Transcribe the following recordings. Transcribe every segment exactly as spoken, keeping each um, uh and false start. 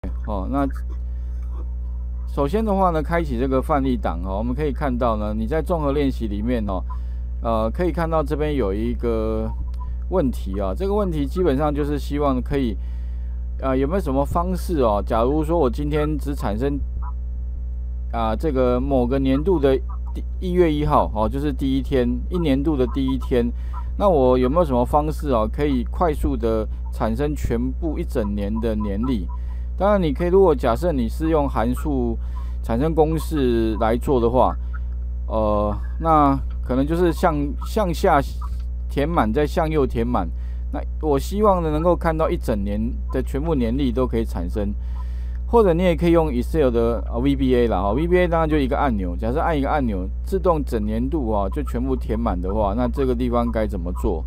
哦，那首先的话呢，开启这个范例档哦，我们可以看到呢，你在综合练习里面哦，呃，可以看到这边有一个问题啊，这个问题基本上就是希望可以，呃，有没有什么方式哦？假如说我今天只产生啊、呃、这个某个年度的一月一号哦，就是第一天，一年度的第一天，那我有没有什么方式哦，可以快速的产生全部一整年的年历？当然，你可以，如果假设你是用函数产生公式来做的话，呃，那可能就是向向下填满，再向右填满。那我希望呢，能够看到一整年的全部年历都可以产生，或者你也可以用 Excel 的 V B A 啦，哈 ，V B A 当然就一个按钮，假设按一个按钮，自动整年度啊就全部填满的话，那这个地方该怎么做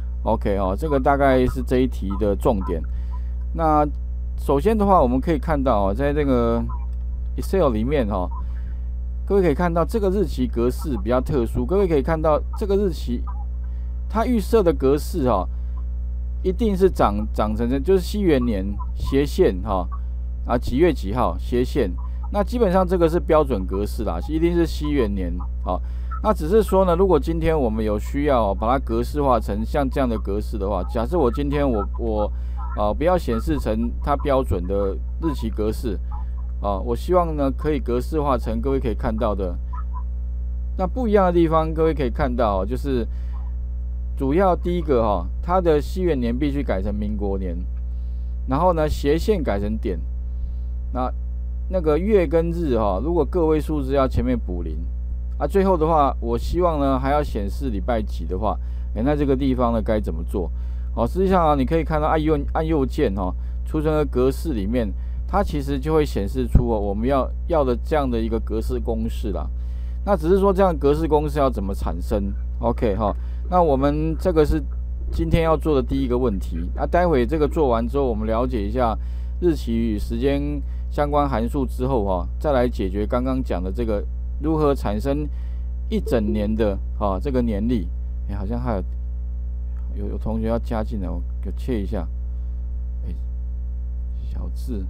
？OK 哦，这个大概是这一题的重点。那首先的话，我们可以看到哦，在这个 Excel 里面哦，各位可以看到这个日期格式比较特殊。各位可以看到这个日期，它预设的格式哦，一定是长长成就是西元年斜线哈啊几月几号斜线。那基本上这个是标准格式啦，一定是西元年好。那只是说呢，如果今天我们有需要把它格式化成像这样的格式的话，假设我今天我我啊，不要显示成它标准的日期格式啊，我希望呢可以格式化成各位可以看到的。那不一样的地方，各位可以看到，就是主要第一个哈，它的西元年必须改成民国年，然后呢斜线改成点，那那个月跟日哈，如果个位数字要前面补零啊，最后的话，我希望呢还要显示礼拜几的话，哎，那这个地方呢该怎么做？好，实际上啊，你可以看到按右按右键哦，储存的格式里面，它其实就会显示出哦我们要要的这样的一个格式公式啦。那只是说这样格式公式要怎么产生 ？OK 哈，那我们这个是今天要做的第一个问题。那、啊、待会这个做完之后，我们了解一下日期与时间相关函数之后哈，再来解决刚刚讲的这个如何产生一整年的啊这个年历。哎，好像还有。有有同学要加进来，我给切一下。哎，小字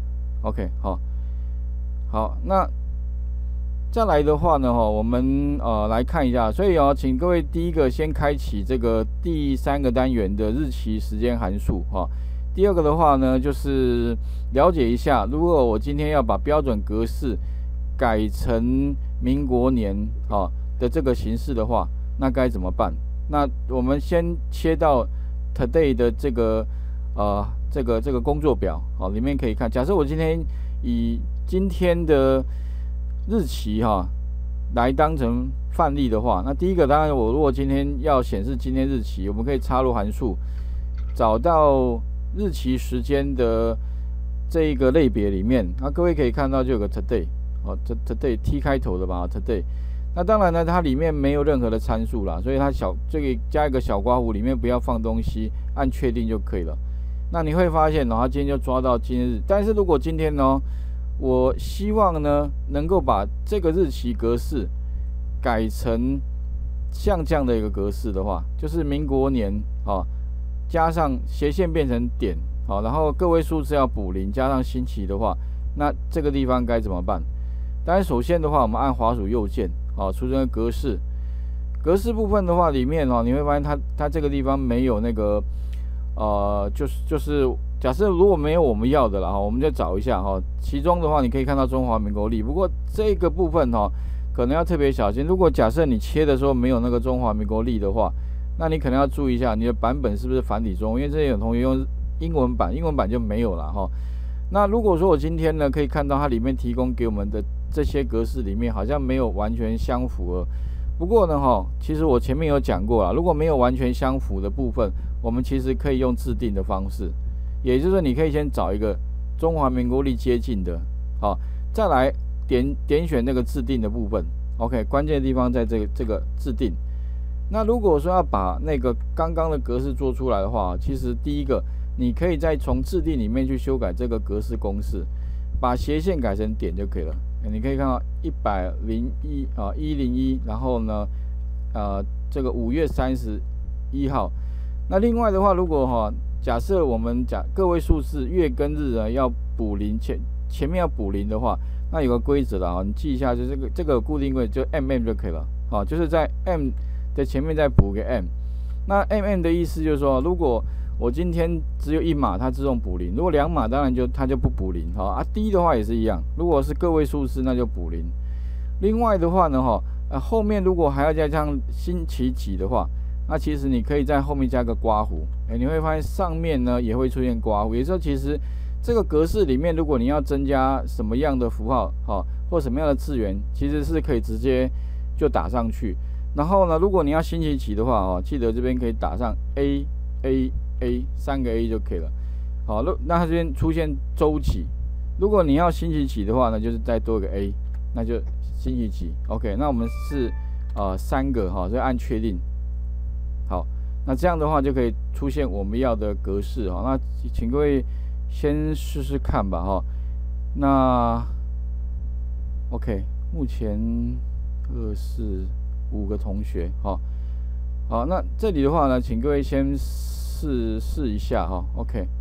，OK， 好，好，那再来的话呢，哈，我们呃来看一下，所以哦，请各位第一个先开启这个第三个单元的日期时间函数哈。第二个的话呢，就是了解一下，如果我今天要把标准格式改成民国年啊的这个形式的话，那该怎么办？那我们先切到 today 的这个呃这个这个工作表，好，里面可以看。假设我今天以今天的日期哈来当成范例的话，那第一个当然我如果今天要显示今天日期，我们可以插入函数，找到日期时间的这一个类别里面，那各位可以看到就有个 today， 哦 today T 开头的吧 today。那当然呢，它里面没有任何的参数啦，所以它小这个加一个小括弧，里面不要放东西，按确定就可以了。那你会发现呢，它今天就抓到今日。但是如果今天呢，我希望呢能够把这个日期格式改成像这样的一个格式的话，就是民国年啊，加上斜线变成点，好，然后个位数字要补零，加上星期的话，那这个地方该怎么办？当然，首先的话，我们按滑鼠右键。好，储存的格式，格式部分的话，里面哦，你会发现它它这个地方没有那个，呃，就是就是假设如果没有我们要的啦哈，我们就找一下哈。其中的话，你可以看到中华民国历，不过这个部分哈，可能要特别小心。如果假设你切的时候没有那个中华民国历的话，那你可能要注意一下你的版本是不是繁体中文，因为这些有同学用英文版，英文版就没有了哈。那如果说我今天呢，可以看到它里面提供给我们的这些格式里面好像没有完全相符合。不过呢哈，其实我前面有讲过啦，如果没有完全相符的部分，我们其实可以用自定的方式，也就是说你可以先找一个中华民国历接近的，好，再来点点选那个自定的部分。OK， 关键的地方在这个这个自定。那如果说要把那个刚刚的格式做出来的话，其实第一个你可以再从自定里面去修改这个格式公式，把斜线改成点就可以了。你可以看到一百零一啊一零一，然后呢，呃，这个五月三十一号。那另外的话，如果哈、哦、假设我们假个位数字月跟日呢要补零前前面要补零的话，那有个规则的啊，你记一下，就这个这个固定规则就 M M 就可以了，好，就是在 M 的前面再补个 M。那 M M 的意思就是说，如果我今天只有一码，它自动补零；如果两码，当然就它就不补零，哈啊。D 的话也是一样，如果是个位数字，那就补零。另外的话呢，哈，呃，后面如果还要加上星期几的话，那其实你可以在后面加个刮弧，哎、欸，你会发现上面呢也会出现刮弧。也就是说，其实这个格式里面，如果你要增加什么样的符号，哈，或什么样的字元，其实是可以直接就打上去。然后呢，如果你要星期几的话，哦，记得这边可以打上 A A A 三个 A 就可以了。好，那它这边出现周期，如果你要星期几的话呢，就是再多一个 A， 那就星期几。OK， 那我们是呃三个哈，所以按确定。好，那这样的话就可以出现我们要的格式哈。那请各位先试试看吧哈。那 OK， 目前二四五个同学哈。好，那这里的话呢，请各位先试试一下哈。OK。